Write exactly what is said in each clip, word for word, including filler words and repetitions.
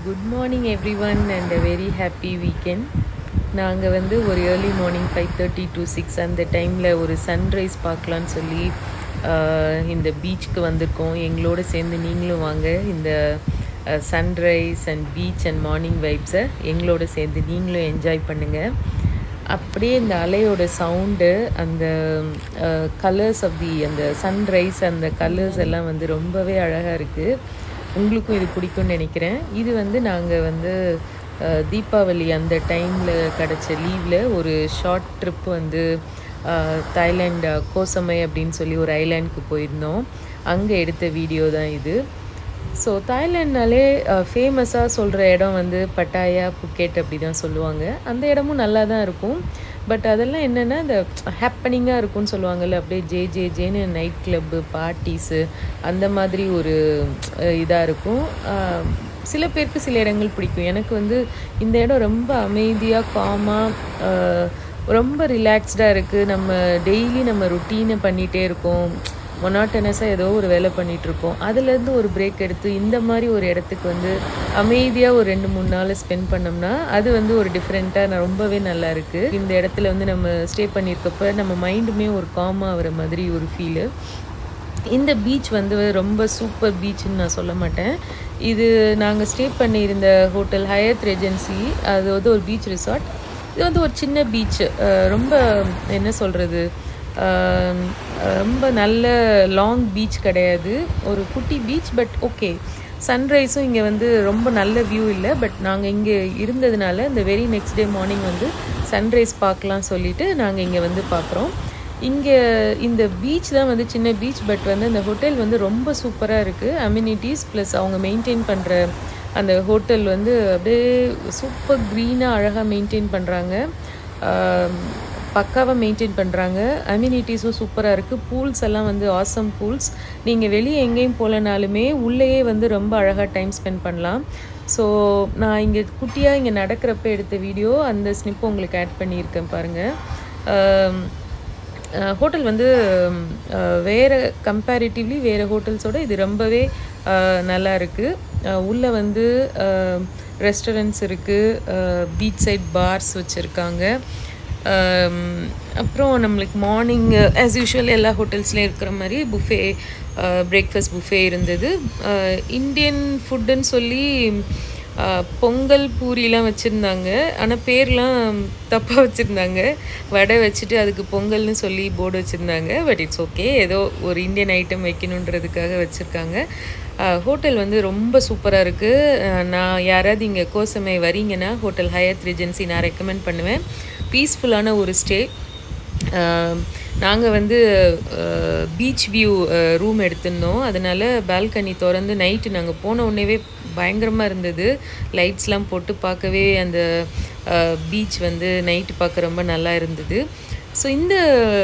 Good morning everyone and a very happy weekend. நாங்கள் வந்து ஒரு early morning five thirty to six அந்த டைமில் ஒரு சன்ரைஸ் பார்க்கலான்னு சொல்லி இந்த பீச்சுக்கு வந்திருக்கோம். எங்களோட சேர்ந்து நீங்களும் வாங்க, இந்த sunrise and beach and morning வைப்ஸை எங்களோட சேர்ந்து நீங்களும் என்ஜாய் பண்ணுங்கள். அப்படியே இந்த அலையோட சவுண்டு, அந்த கலர்ஸ் ஆஃப் தி அந்த சன்ரைஸ், அந்த கலர்ஸ் எல்லாம் வந்து ரொம்பவே அழகாக இருக்குது. உங்களுக்கும் இது பிடிக்கும்னு நினைக்கிறேன். இது வந்து நாங்கள் வந்து தீபாவளி அந்த டைமில் கிடச்ச லீவில் ஒரு ஷார்ட் ட்ரிப் வந்து தாய்லாண்ட் கோசமை அப்படின்னு சொல்லி ஒரு ஐலாண்டுக்கு போயிருந்தோம். அங்கே எடுத்த வீடியோ தான் இது. ஸோ தாய்லாண்ட்னாலே ஃபேமஸாக சொல்கிற இடம் வந்து பட்டாயா, புக்கெட் அப்படி தான் சொல்லுவாங்க. அந்த இடமும் நல்லா தான் இருக்கும். பட் அதெல்லாம் என்னென்னா இந்த ஹேப்பனிங்காக இருக்கும்னு சொல்லுவாங்கள்ல, அப்படியே ஜே ஜே ஜேன்னு நைட் கிளப்பு, பார்ட்டிஸு அந்த மாதிரி ஒரு இதாக இருக்கும். சில பேருக்கு சில இடங்கள் பிடிக்கும். எனக்கு வந்து இந்த இடம் ரொம்ப அமைதியாக, காமாக, ரொம்ப ரிலாக்ஸ்டாக இருக்குது. நம்ம டெய்லி நம்ம ருட்டீனை பண்ணிகிட்டே இருக்கோம், மொனாட்டனஸாக ஏதோ ஒரு வேலை பண்ணிகிட்ருக்கோம். அதுலேருந்து ஒரு பிரேக் எடுத்து இந்த மாதிரி ஒரு இடத்துக்கு வந்து அமைதியாக ஒரு ரெண்டு மூணு நாள் ஸ்பெண்ட் பண்ணோம்னா அது வந்து ஒரு டிஃப்ரெண்ட்டாக ரொம்பவே நல்லா இருக்குது. இந்த இடத்துல வந்து நம்ம ஸ்டே பண்ணியிருக்கப்ப நம்ம மைண்டுமே ஒரு காமாக ஆகிற மாதிரி ஒரு ஃபீலு. இந்த பீச் வந்து ரொம்ப சூப்பர் பீச்சுன்னு நான் சொல்ல மாட்டேன். இது நாங்கள் ஸ்டே பண்ணியிருந்த ஹோட்டல் ஹயத் ரெஜென்சி, அது வந்து ஒரு பீச் ரிசார்ட். இது வந்து ஒரு சின்ன பீச்சு, ரொம்ப என்ன சொல்கிறது, ரொம்ப நல்ல லாங் பீச் கிடையாது, ஒரு குட்டி பீச். பட் ஓகே, சன்ரைஸும் இங்கே வந்து ரொம்ப நல்ல வியூ இல்லை. பட் நாங்கள் இங்கே இருந்ததுனால இந்த வெரி நெக்ஸ்ட் டே மார்னிங் வந்து சன்ரைஸ் பார்க்கலாம் சொல்லிவிட்டு நாங்கள் இங்கே வந்து பார்க்குறோம். இங்கே இந்த பீச் தான் வந்து சின்ன பீச். பட் வந்து இந்த ஹோட்டல் வந்து ரொம்ப சூப்பராக இருக்குது. அம்யூனிட்டிஸ் ப்ளஸ் அவங்க மெயின்டைன் பண்ணுற அந்த ஹோட்டல் வந்து அப்படியே சூப்பர் க்ரீனாக அழகாக மெயின்டைன் பண்ணுறாங்க, பக்காவாக மெயின்டைன் பண்ணுறாங்க. அம்யூனிட்டிஸும் சூப்பராக இருக்குது. பூல்ஸ் எல்லாம் வந்து ஆசம் பூல்ஸ். நீங்கள் வெளியே எங்கேயும் போகலனாலுமே உள்ளேயே வந்து ரொம்ப அழகாக டைம் ஸ்பெண்ட் பண்ணலாம். ஸோ நான் இங்கே குட்டியாக இங்கே நடக்கிறப்ப எடுத்த வீடியோ, அந்த ஸ்னிப் உங்களுக்கு ஆட் பண்ணியிருக்கேன் பாருங்கள். ஹோட்டல் வந்து வேறு கம்பேரிட்டிவ்லி வேறு ஹோட்டல்ஸோடு இது ரொம்பவே நல்லா இருக்குது. உள்ளே வந்து ரெஸ்டாரண்ட்ஸ் இருக்குது, பீச் சைட் பார்ஸ் வச்சுருக்காங்க. அப்புறம் நம்மளுக்கு மார்னிங் ஆஸ் யூஷுவல் எல்லா ஹோட்டல்ஸ்லேயும் இருக்கிற மாதிரி புஃபே, பிரேக்ஃபாஸ்ட் புஃபே இருந்தது. இந்தியன் ஃபுட்டுன்னு சொல்லி பொங்கல் பூரிலாம் வச்சுருந்தாங்க. ஆனால் பேர்லாம் தப்பாக வச்சுருந்தாங்க. வடை வச்சுட்டு அதுக்கு பொங்கல்னு சொல்லி போர்டு வச்சுருந்தாங்க. பட் இட்ஸ் ஓகே, ஏதோ ஒரு இந்தியன் ஐட்டம் வைக்கணுன்றதுக்காக வச்சுருக்காங்க. ஹோட்டல் வந்து ரொம்ப சூப்பராக இருக்குது. நான் யாராவது இங்கே கோசமை வரீங்கன்னா ஹோட்டல் ஹயத் ரெஜென்சி நான் ரெக்கமெண்ட் பண்ணுவேன். பீஸ்ஃபுல்லான ஒரு ஸ்டே. நாங்கள் வந்து பீச் வியூ ரூம் எடுத்திருந்தோம். அதனால் பால்கனி திறந்து நைட்டு நாங்கள் போன உடனேவே பயங்கரமாக இருந்தது. லைட்ஸ்லாம் போட்டு பார்க்கவே அந்த பீச் வந்து நைட்டு பார்க்க ரொம்ப நல்லா இருந்தது. ஸோ இந்த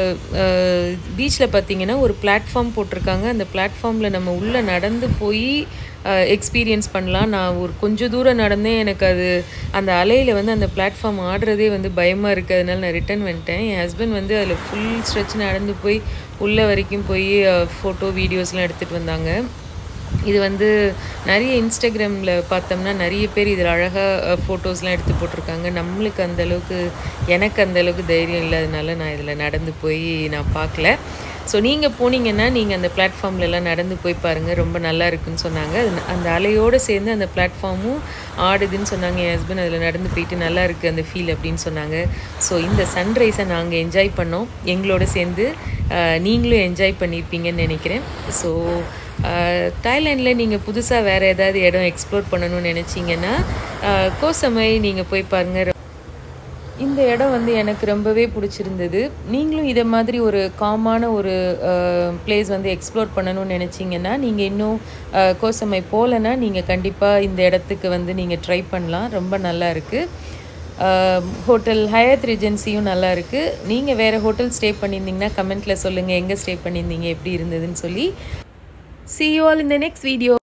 பீச்சில் பார்த்திங்கன்னா ஒரு பிளாட்ஃபார்ம் போட்டிருக்காங்க. அந்த பிளாட்ஃபார்மில் நம்ம உள்ளே நடந்து போய் எக்ஸ்பீரியன்ஸ் பண்ணலாம். நான் ஒரு கொஞ்சம் தூரம் நடந்தேன். எனக்கு அது அந்த அலையில் வந்து அந்த பிளாட்ஃபார்ம் ஆடுறதே வந்து பயமாக இருக்குது. அதனால நான் ரிட்டன் வந்துட்டேன். என் ஹஸ்பண்ட் வந்து அதில் ஃபுல் ஸ்ட்ரெச் நடந்து போய் உள்ளே வரைக்கும் போய் ஃபோட்டோ வீடியோஸ்லாம் எடுத்துகிட்டு வந்தாங்க. இது வந்து நிறைய இன்ஸ்டாகிராமில் பார்த்தோம்னா நிறைய பேர் இதில் அழகாக ஃபோட்டோஸ்லாம் எடுத்து போட்டிருக்காங்க. நம்மளுக்கு அந்தளவுக்கு, எனக்கு அந்தளவுக்கு தைரியம் இல்லாதனால நான் இதில் நடந்து போய் நான் பார்க்கல. ஸோ நீங்கள் போனீங்கன்னா நீங்கள் அந்த பிளாட்ஃபார்ம்லலாம் நடந்து போய் பாருங்கள், ரொம்ப நல்லா இருக்குதுன்னு சொன்னாங்க. அது அந்த அலையோடு சேர்ந்து அந்த பிளாட்ஃபார்மும் ஆடுதுன்னு சொன்னாங்க. என் ஹஸ்பண்ட் அதில் நடந்து போயிட்டு நல்லா இருக்குது அந்த ஃபீல் அப்படின்னு சொன்னாங்க. ஸோ இந்த சன்ரைஸை நாங்கள் என்ஜாய் பண்ணோம். எங்களோட சேர்ந்து நீங்களும் என்ஜாய் பண்ணியிருப்பீங்கன்னு நினைக்கிறேன். ஸோ தாய்லாண்டில் நீங்கள் புதுசாக வேறு ஏதாவது இடம் எக்ஸ்ப்ளோர் பண்ணணும்னு நினச்சிங்கன்னா கோசமை நீங்கள் போய் பாருங்கள். இந்த இடம் வந்து எனக்கு ரொம்பவே பிடிச்சிருந்தது. நீங்களும் இதை மாதிரி ஒரு காமான ஒரு பிளேஸ் வந்து எக்ஸ்ப்ளோர் பண்ணணும்னு நினச்சிங்கன்னா, நீங்கள் இன்னும் கோசமை போகலன்னா நீங்கள் கண்டிப்பாக இந்த இடத்துக்கு வந்து நீங்கள் ட்ரை பண்ணலாம். ரொம்ப நல்லா இருக்குது. ஹோட்டல் ஹயத் ரெஜென்சியும் நல்லா இருக்குது. நீங்கள் வேறு ஹோட்டல் ஸ்டே பண்ணியிருந்தீங்கன்னா கமெண்ட்டில் சொல்லுங்கள், எங்கே ஸ்டே பண்ணியிருந்தீங்க, எப்படி இருந்ததுன்னு சொல்லி. See you all in the next video.